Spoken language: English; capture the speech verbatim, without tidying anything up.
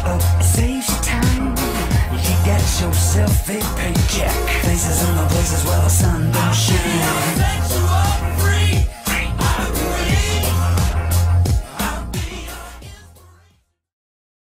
Oh, it saves you time. You get yourself a paycheck. Places in the places where the sun don't shine.